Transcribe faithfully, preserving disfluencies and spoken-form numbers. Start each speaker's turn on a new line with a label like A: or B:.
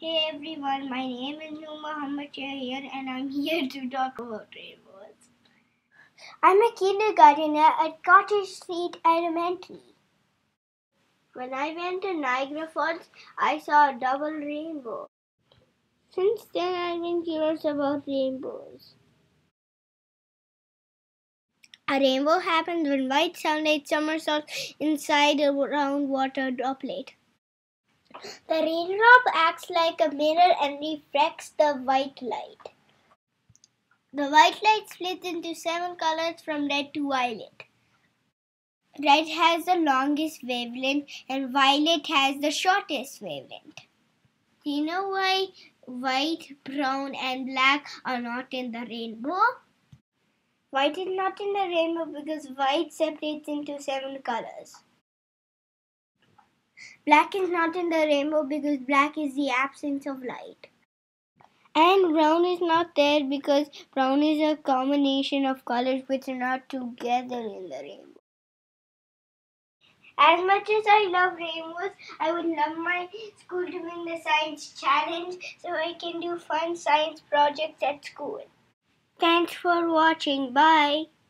A: Hey everyone, my name is Mohammed Shaheer and I'm here to talk about rainbows. I'm a kindergartner at Cottage Street Elementary. When I went to Niagara Falls, I saw a double rainbow. Since then, I've been curious about rainbows. A rainbow happens when white sunlight somersaults inside a round water droplet. The raindrop acts like a mirror and reflects the white light. The white light splits into seven colors from red to violet. Red has the longest wavelength and violet has the shortest wavelength. Do you know why white, brown and black are not in the rainbow? White is not in the rainbow because white separates into seven colors. Black is not in the rainbow because black is the absence of light. And brown is not there because brown is a combination of colors which are not together in the rainbow. As much as I love rainbows, I would love my school doing the science challenge so I can do fun science projects at school. Thanks for watching. Bye.